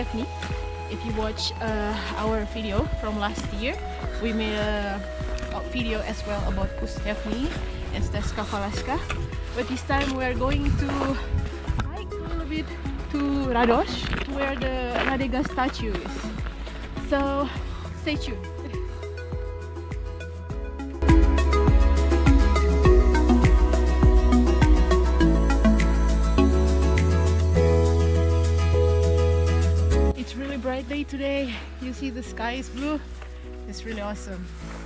technique. If you watch our video from last year, we made a video as well about kustechniek and stezka valeska. But this time we are going to hike a little bit to Radhošť, where the Radegast statue is. So stay tuned. It's really bright day today. You see the sky is blue. It's really awesome.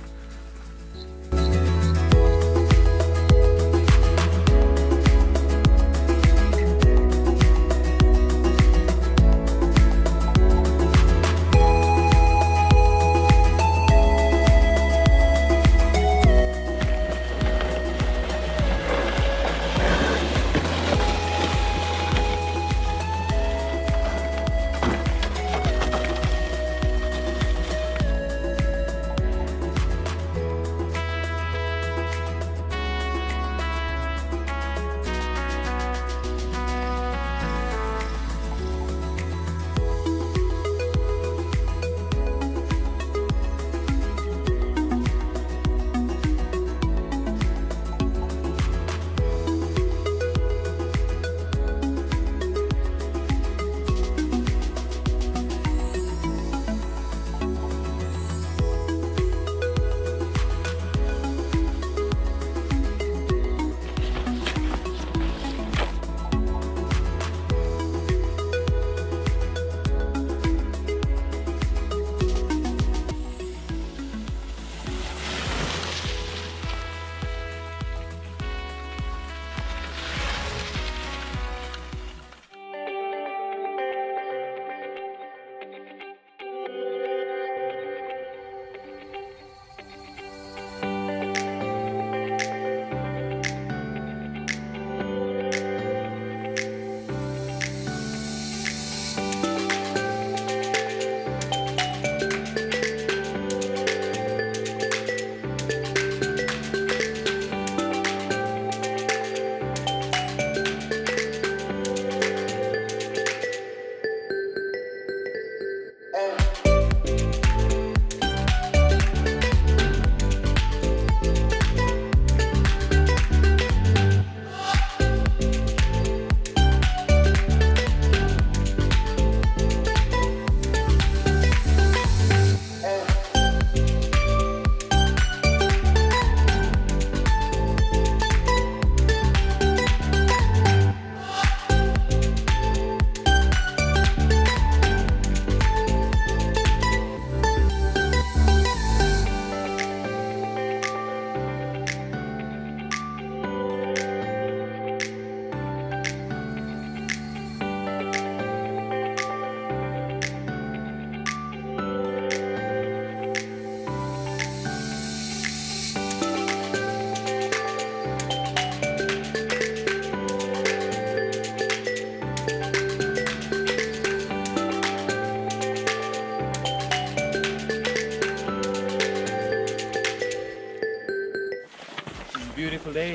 Beautiful day,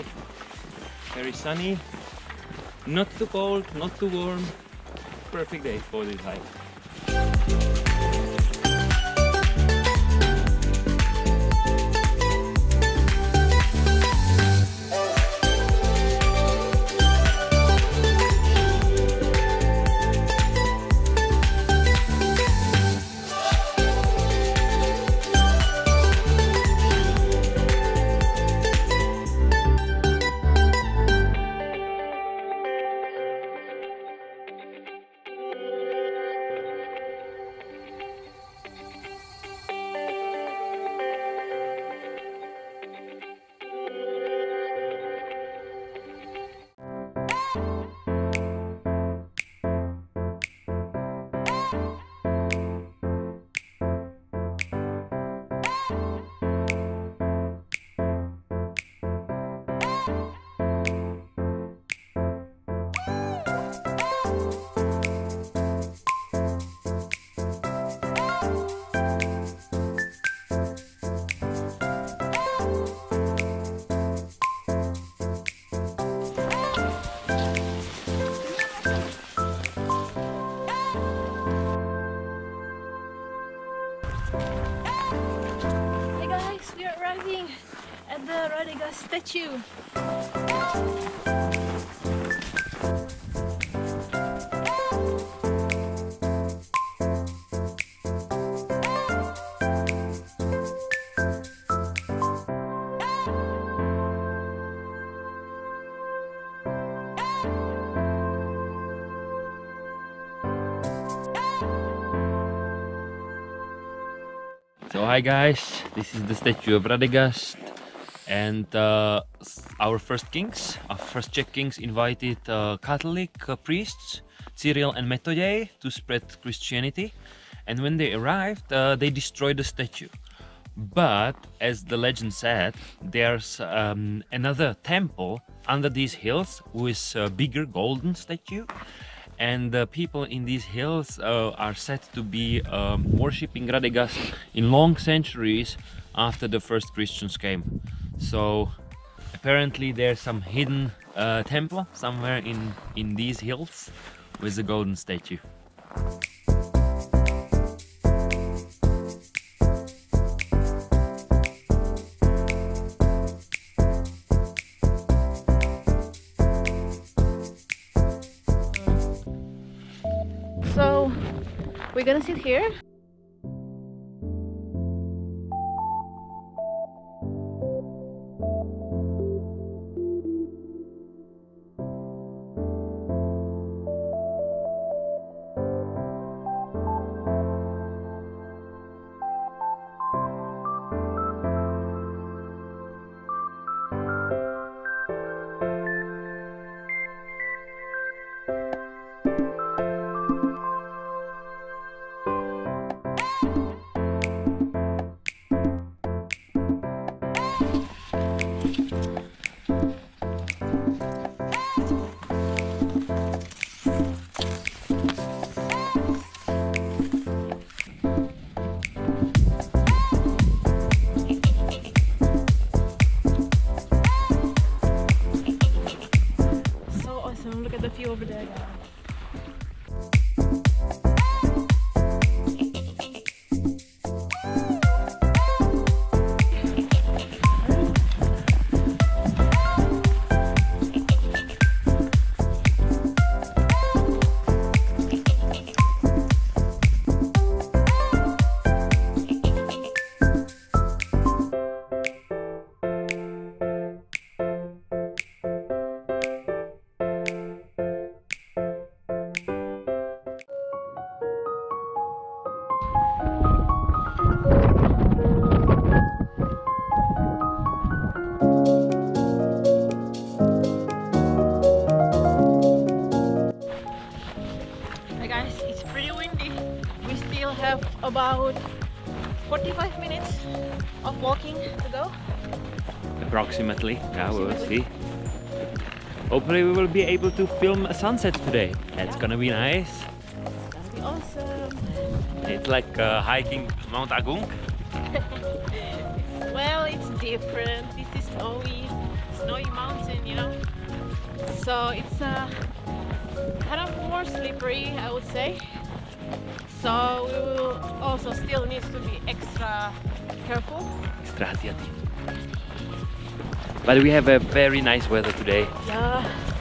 very sunny, not too cold, not too warm, perfect day for this hike. arriving at the Radegast statue. So hi guys, this is the statue of Radegast, and our first kings, our first Czech kings invited Catholic priests, Cyril and Methodius, to spread Christianity, and when they arrived they destroyed the statue. But as the legend said, there's another temple under these hills with a bigger golden statue. And the people in these hills are said to be worshipping Radegast in long centuries after the first Christians came. So apparently there's some hidden temple somewhere in these hills with a golden statue. So we're gonna sit here. Look at the view over there, guys. Have about 45 minutes of walking to go. Approximately, yeah, we will see. Hopefully we will be able to film a sunset today. That's gonna be nice. It's gonna be awesome. It's like hiking Mount Agung. Well, it's different. This is snowy mountain, you know. So it's kind of more slippery, I would say. So we will also still need to be extra careful. Extra hati-hati. But we have a very nice weather today. Yeah.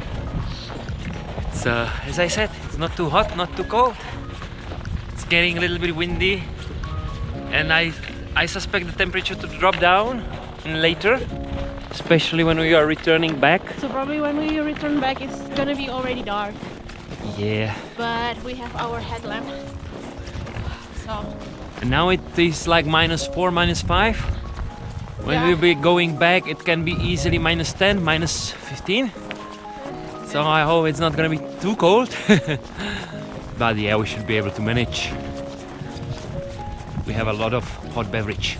It's as I said, it's not too hot, not too cold. It's getting a little bit windy, and I suspect the temperature to drop down later, especially when we are returning back. So probably when we return back, it's gonna be already dark. Yeah. But we have our headlamp. So. And now it is like -4, -5. When we'll be going back, it can be easily -10, -15. So I hope it's not gonna be too cold. But yeah, we should be able to manage. We have a lot of hot beverage.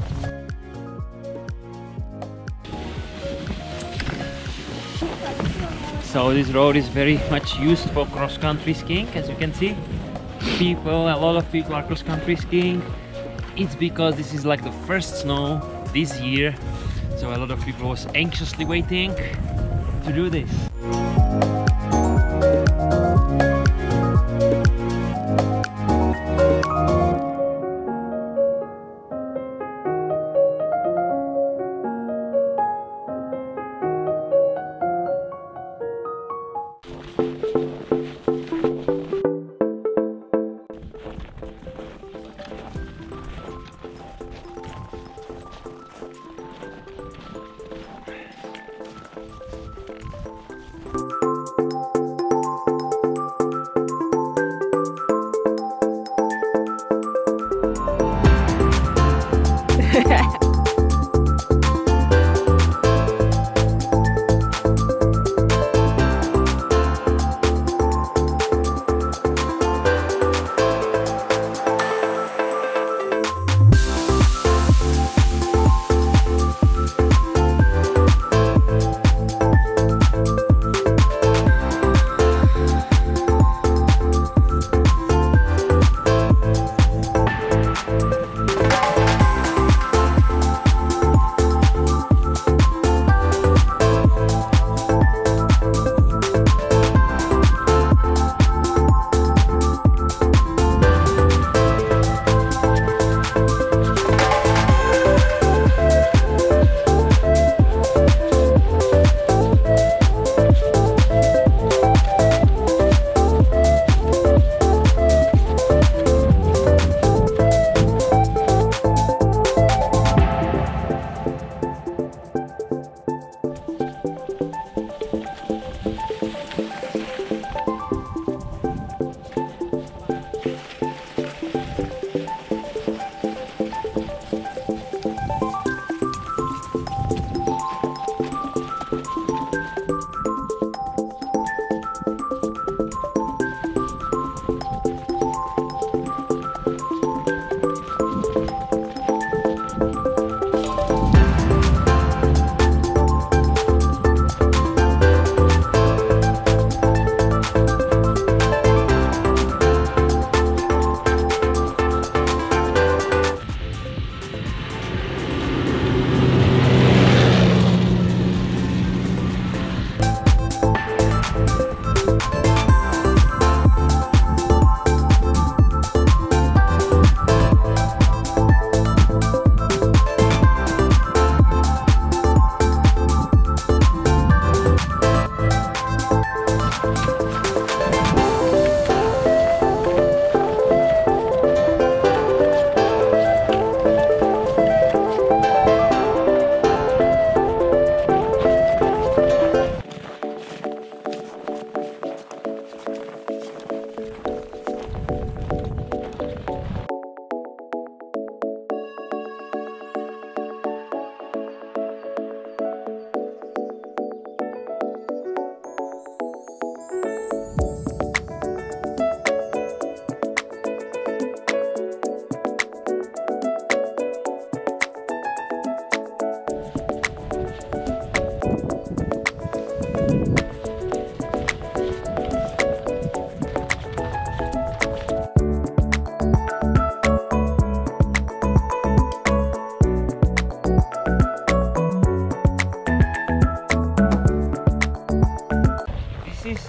So this road is very much used for cross-country skiing, as you can see. A lot of people are cross-country skiing. It's because this is like the first snow this year, so a lot of people was anxiously waiting to do this.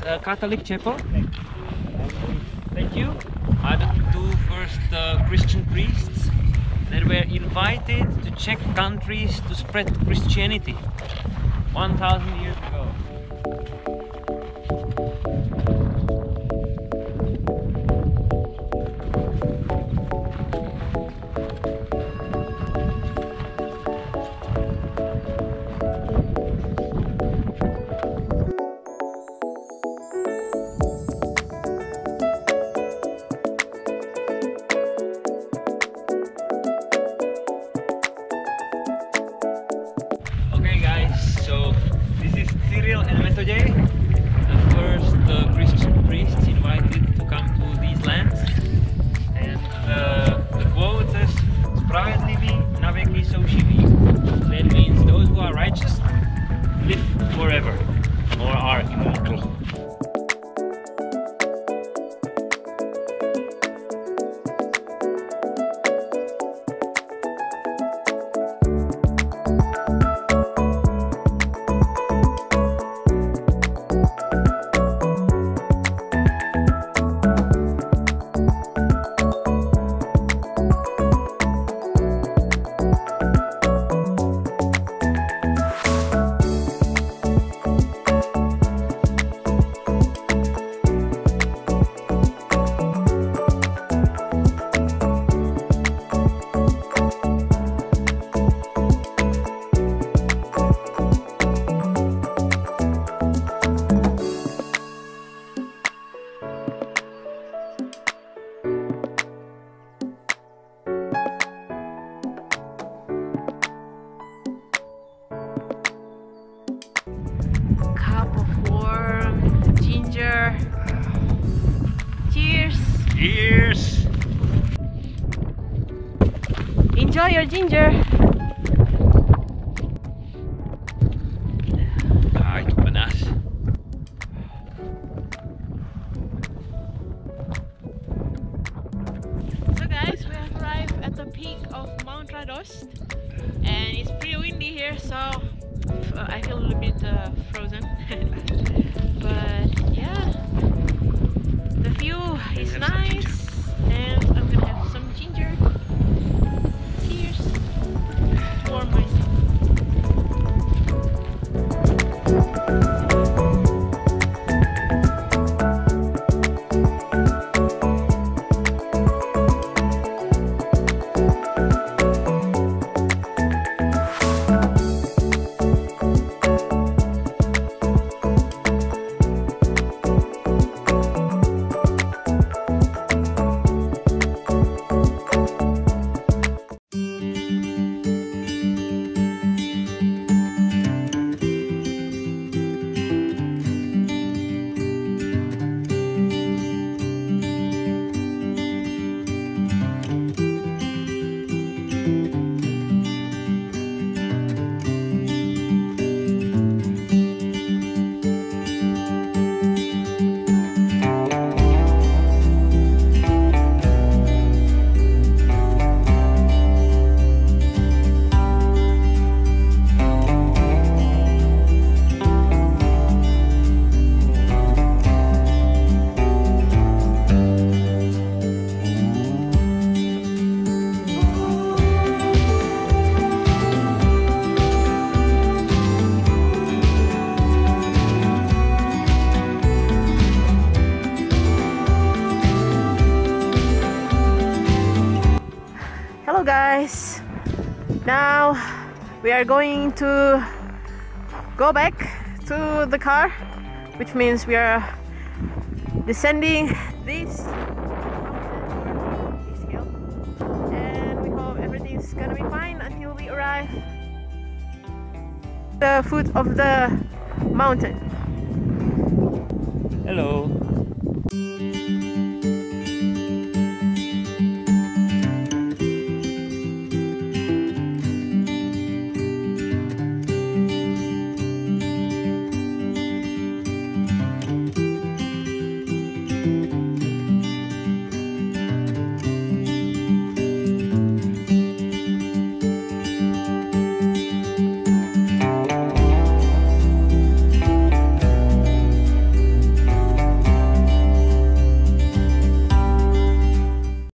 Catholic chapel. Thank you. Are the two first Christian priests that were invited to Czech countries to spread Christianity 1000 years ago. Okay guys, so this is Cyril and Methodius, the first Christian priests invited to come to these lands. And the quote says, "Spravedliví na věky jsou živí." That means those who are righteous live forever or are immortal. Cup of warm ginger. Cheers! Cheers! Enjoy your ginger! Itu panas. So guys, we have arrived at the peak of Mount Radhošť and it's pretty windy here, so I feel a little bit frozen. But yeah, the view is nice and I'm gonna have some ginger. Cheers to warm myself. Hello guys, now we are going to go back to the car, which means we are descending this hill, and we hope everything's gonna be fine until we arrive at the foot of the mountain. Hello.